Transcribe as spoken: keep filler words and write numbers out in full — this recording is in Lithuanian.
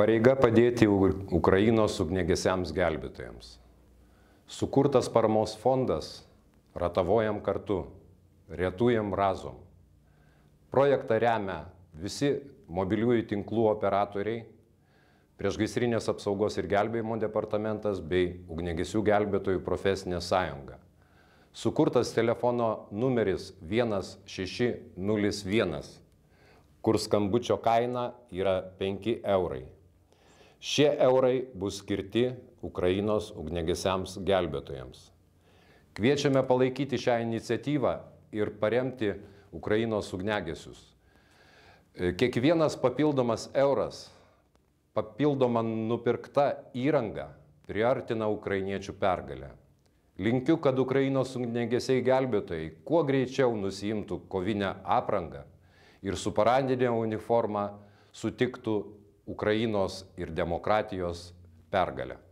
Pareiga padėti Ukrainos ugniagesiams gelbėtojams. Sukurtas paramos fondas Ratavojam kartu, Retujam razom. Projektą remia visi mobiliųjų tinklų operatoriai, Priešgaisrinės apsaugos ir gelbėjimo departamentas bei Ugniagesių gelbėtojų profesinė sąjunga. Sukurtas telefono numeris vienas šeši nulis vienas, kur skambučio kaina yra penki eurai. Šie eurai bus skirti Ukrainos ugniagesiams gelbėtojams. Kviečiame palaikyti šią iniciatyvą ir paremti Ukrainos ugniagesius. Kiekvienas papildomas euras, papildoma nupirkta įranga priartina ukrainiečių pergalę. Linkiu, kad Ukrainos ugniagesiai gelbėtojai kuo greičiau nusiimtų kovinę aprangą ir su paradinė uniforma sutiktų Ukrainos ir demokratijos pergalę.